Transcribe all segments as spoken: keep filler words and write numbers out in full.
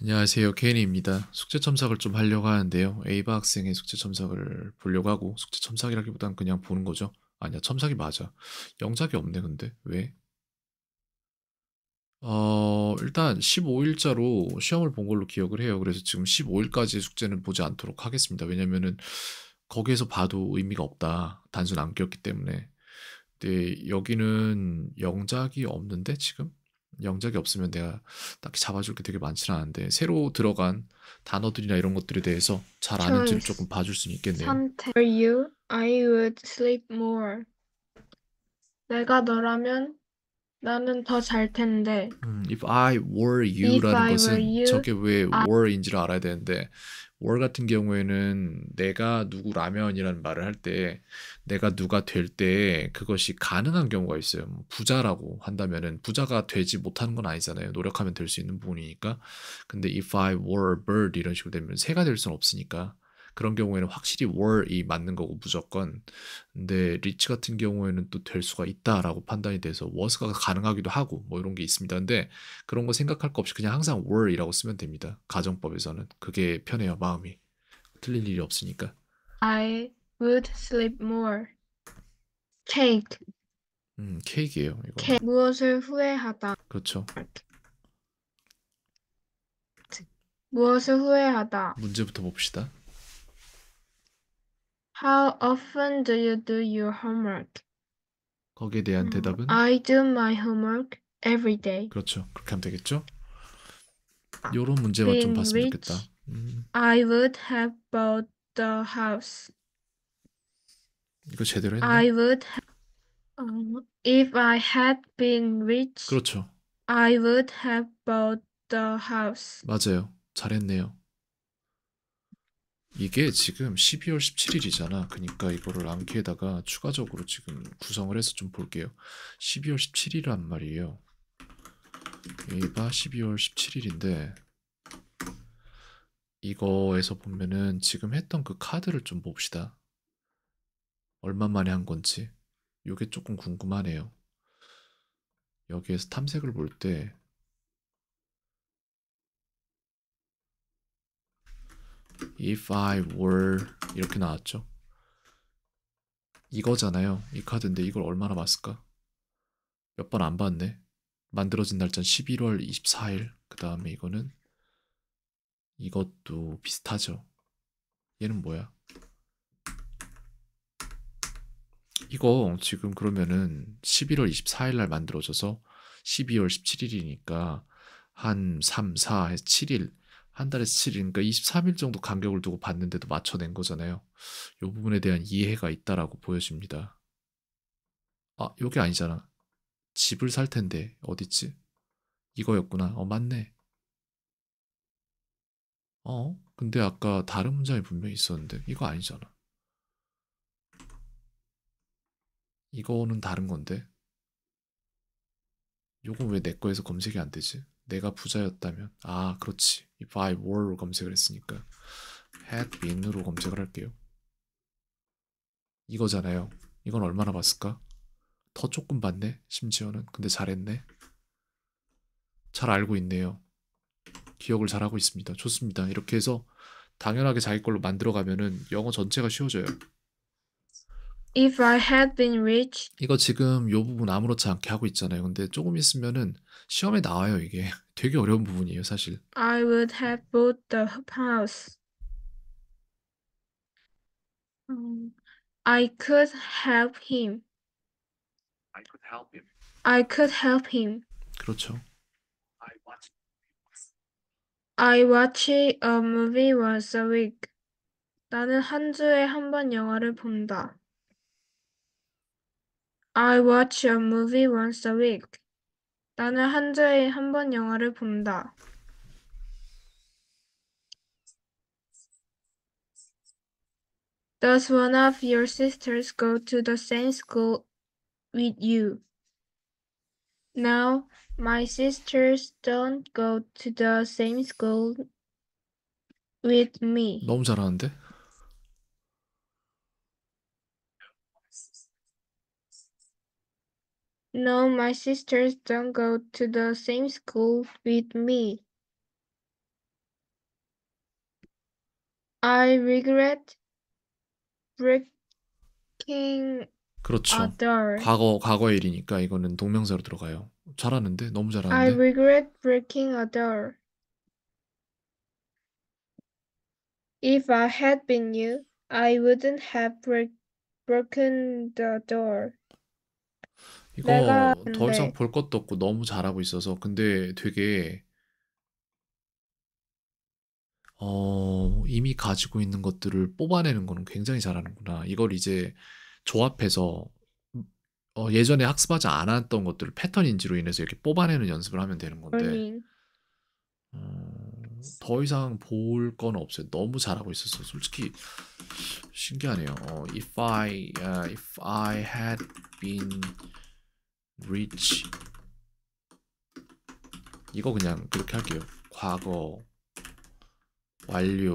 안녕하세요. 케인입니다. 숙제 첨삭을 좀 하려고 하는데요. 에이바 학생의 숙제 첨삭을 보려고 하고 숙제 첨삭이라기보단 그냥 보는 거죠. 아니야, 첨삭이 맞아. 영작이 없네, 근데. 왜? 어, 일단 십오 일자로 시험을 본 걸로 기억을 해요. 그래서 지금 십오 일까지 숙제는 보지 않도록 하겠습니다. 왜냐면은 거기에서 봐도 의미가 없다. 단순 암기였기 때문에. 근데 여기는 영작이 없는데 지금? 영작이 없으면 내가 딱히 잡아줄 게 되게 많지는 않은데 새로 들어간 단어들이나 이런 것들에 대해서 잘 아는지를 조금 Choice. 봐줄 수는 있겠네요. 선택. For you, I would sleep more. 내가 너라면 나는 더 잘 텐데. 음, if I were If you라는 I were 것은 you, 저게 왜 I were인지를 알아야 되는데 were 같은 경우에는 내가 누구라면이라는 말을 할 때 내가 누가 될 때 그것이 가능한 경우가 있어요. 뭐 부자라고 한다면은 부자가 되지 못하는 건 아니잖아요. 노력하면 될 수 있는 부분이니까. 근데 if I were a bird 이런 식으로 되면 새가 될 수는 없으니까 그런 경우에는 확실히 were이 맞는 거고 무조건. 근데 리치 같은 경우에는 또 될 수가 있다라고 판단이 돼서 was가 가능하기도 하고 뭐 이런 게 있습니다. 근데 그런 거 생각할 거 없이 그냥 항상 were이라고 쓰면 됩니다. 가정법에서는 그게 편해요, 마음이. 틀릴 일이 없으니까. I would sleep more. Cake. 음, 케이크예요, 이거는. Cake. 무엇을 후회하다. 그렇죠. 무엇을 후회하다. 문제부터 봅시다. How often do you do your homework? 거기에 대한 음, 대답은 I do my homework every day. 그렇죠. 그렇게 하면 되겠죠? 요런 문제만 좀 Being 봤으면 좋겠다. rich, 음, I would have bought the house. 이거 제대로 했네? I would have, um, if I had been rich, 그렇죠. I would have bought the house. 맞아요. 잘했네요. 이게 지금 십이월 십칠일이잖아. 그러니까 이거를 암기에다가 추가적으로 지금 구성을 해서 좀 볼게요. 십이월 십칠일이란 말이에요. 얘가 십이월 십칠일인데 이거에서 보면은 지금 했던 그 카드를 좀 봅시다. 얼마 만에 한 건지. 이게 조금 궁금하네요. 여기에서 탐색을 볼 때 if I were 이렇게 나왔죠. 이거잖아요. 이 카드인데 이걸 얼마나 봤을까? 몇 번 안 봤네. 만들어진 날짜는 십일월 이십사일. 그 다음에 이거는 이것도 비슷하죠. 얘는 뭐야? 이거 지금 그러면은 십일월 이십사일 날 만들어져서 십이월 십칠일이니까 한 삼, 사 해서 칠 일, 한 달에서 칠 일, 그러니까 이십삼 일 정도 간격을 두고 봤는데도 맞춰낸 거잖아요. 이 부분에 대한 이해가 있다라고 보여집니다. 아, 요게 아니잖아. 집을 살 텐데 어딨지? 이거였구나. 어, 맞네. 어? 근데 아까 다른 문장이 분명히 있었는데 이거 아니잖아. 이거는 다른 건데. 요건 왜 내 거에서 검색이 안 되지? 내가 부자였다면. 아, 그렇지. if I were로 검색을 했으니까. had been으로 검색을 할게요. 이거잖아요. 이건 얼마나 봤을까? 더 조금 봤네, 심지어는. 근데 잘했네. 잘 알고 있네요. 기억을 잘하고 있습니다. 좋습니다. 이렇게 해서 당연하게 자기 걸로 만들어가면은 영어 전체가 쉬워져요. If I had been rich, 이거 지금 요 부분 아무렇지 않게 하고 있잖아요. 근데 조금 있으면은 시험에 나와요, 이게. 되게 어려운 부분이에요, 사실. I would have bought the house. Um, I could help him. I could help him. I could help him. 그렇죠. I watch a movie once a week. 나는 한 주에 한 번 영화를 본다. I watch a movie once a week. 나는 한 주에 한 번 영화를 본다. Does one of your sisters go to the same school with you? No, my sisters don't go to the same school with me. 너무 잘하는데? No, my sisters don't go to the same school with me. I regret breaking a 그렇죠. door. 과거 과거의 일이니까 이거는 동명사로 들어가요. 잘하는데? 너무 I 잘하는데? regret breaking a door. If I had been you, I wouldn't have break, broken the door. 내가 이거 더 이상 근데 볼 것도 없고 너무 잘하고 있어서 근데 되게 어, 이미 가지고 있는 것들을 뽑아내는 거는 굉장히 잘하는구나. 이걸 이제 조합해서 음, 어, 예전에 학습하지 않았던 것들을 패턴 인지로 인해서 이렇게 뽑아내는 연습을 하면 되는 건데 learning. 어, 더 이상 볼 건 없어요. 너무 잘하고 있었어. 솔직히 신기하네요. 어, if I uh, if I had been rich 이거 그냥 그렇게 할게요. 과거 완료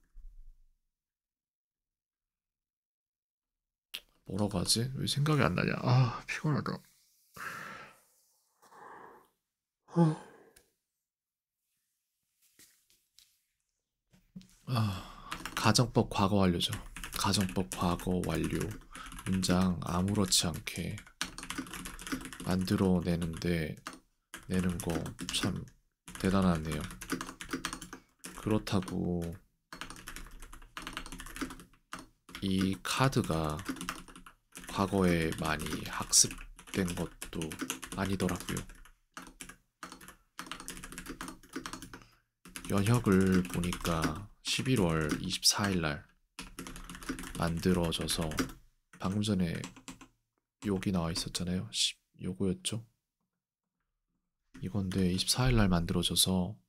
뭐라고 하지? 왜 생각이 안 나냐? 아 피곤하다. 아, 가정법 과거 완료죠. 가정법 과거 완료. 문장 아무렇지 않게 만들어내는데 내는 거 참 대단하네요. 그렇다고 이 카드가 과거에 많이 학습된 것도 아니더라고요. 연혁을 보니까 십일월 이십사일 날 만들어져서 방금 전에 여기 나와 있었잖아요. 요거였죠? 이건데 이십사일 날 만들어져서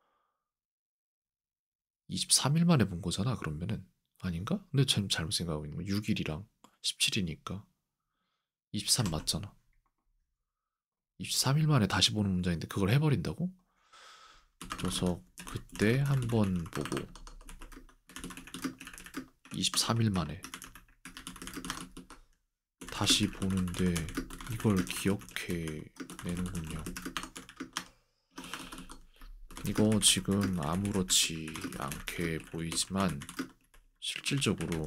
이십삼 일 만에 본 거잖아. 그러면은 아닌가? 근데 참 잘못 생각하고 있는 거. 육 일이랑 십칠이니까 이십삼 맞잖아. 이십삼 일 만에 다시 보는 문장인데 그걸 해버린다고? 그래서 그때 한번 보고 이십삼 일 만에 다시 보는데 이걸 기억해 내는군요. 이거 지금 아무렇지 않게 보이지만 실질적으로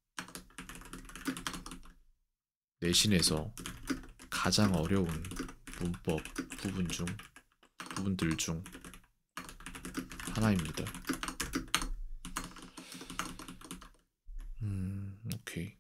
내신에서 가장 어려운 문법 부분 중 부분들 중 하나입니다. 음, 오케이.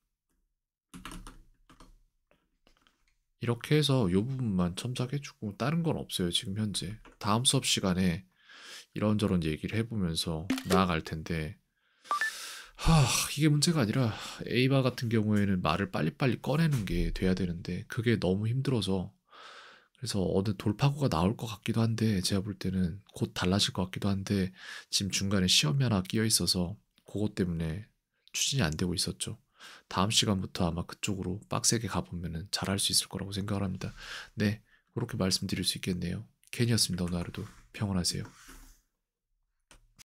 이렇게 해서 이 부분만 첨삭해주고 다른 건 없어요. 지금 현재. 다음 수업 시간에 이런저런 얘기를 해보면서 나아갈 텐데 하, 이게 문제가 아니라 에이바 같은 경우에는 말을 빨리빨리 꺼내는 게 돼야 되는데 그게 너무 힘들어서 그래서 어느 돌파구가 나올 것 같기도 한데 제가 볼 때는 곧 달라질 것 같기도 한데 지금 중간에 시험이 하나 끼어 있어서 그것 때문에 추진이 안 되고 있었죠. 다음 시간부터 아마 그쪽으로 빡세게 가보면 잘할 수 있을 거라고 생각을 합니다. 네, 그렇게 말씀드릴 수 있겠네요. 캔이었습니다. 오늘 하루도 평온하세요.